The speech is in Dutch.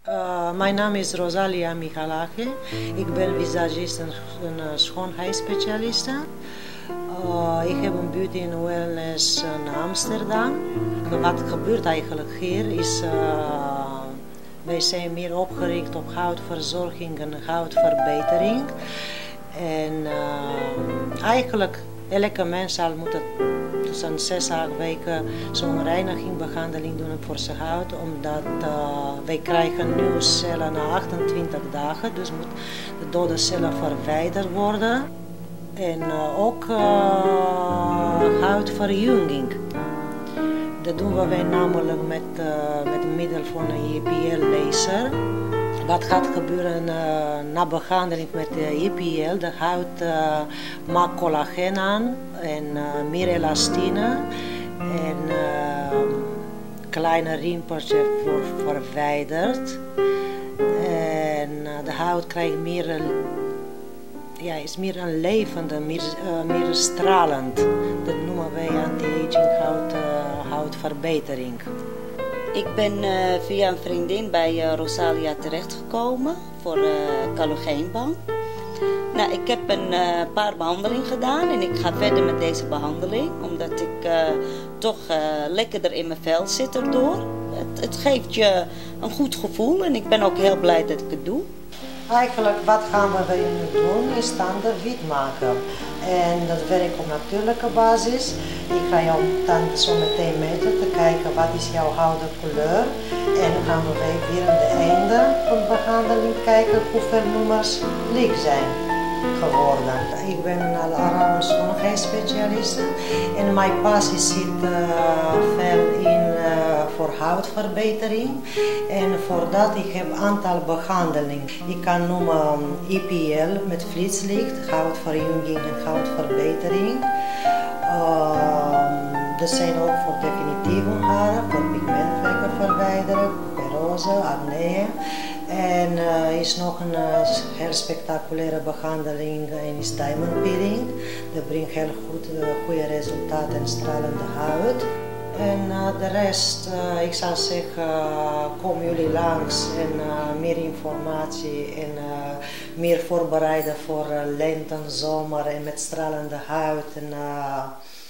Mijn naam is Rosalia Michalake. Ik ben visagist en schoonheidsspecialiste. Ik heb een beauty and wellness in Amsterdam. Wat gebeurt eigenlijk hier is, wij zijn meer opgericht op huidverzorging en huidverbetering. En eigenlijk elke mens zal moeten tussen 6 à 8 weken zo'n reinigingbehandeling doen voor zijn huid, omdat wij krijgen nieuwe cellen na 28 dagen, dus moet de dode cellen verwijderd worden. En ook huidverjonging. Dat doen wij namelijk met middel van een IPL-laser. Wat gaat gebeuren na behandeling met de IPL? De huid maakt collageen aan en meer elastine en kleine rimpeltjes wordt verwijderd. En de huid krijgt meer, is meer een levende, meer stralend. Dat noemen wij anti-aging huidverbetering. Ik ben via een vriendin bij Rosalia terechtgekomen voor collageenbank. Nou, ik heb een paar behandelingen gedaan en ik ga verder met deze behandeling. Omdat ik toch lekkerder in mijn vel zit erdoor. Het geeft je een goed gevoel en ik ben ook heel blij dat ik het doe. Eigenlijk wat gaan we nu doen is tanden wit maken. En dat werkt op natuurlijke basis. Ik ga jouw tanden zo meteen meten te kijken wat is jouw huidenkleur. En dan gaan we weer aan het einde van de behandeling kijken hoeveel nummers leeg zijn geworden. Ik ben een Aram schoonheidsspecialiste en mijn passie zit veel in voor huidverbetering. En voor dat ik heb een aantal behandelingen. Ik kan noemen IPL met flitslicht, huidverjonging en huidverbetering. Dat zijn ook voor definitieve haren, voor pigmentvlekken verwijderen, perose, acne. En is nog een heel spectaculaire behandeling en is diamond peeling. Dat brengt heel goede resultaten en stralende huid. En de rest, ik zou zeggen, kom jullie langs en meer informatie en meer voorbereiden voor lente en zomer en met stralende huid. En,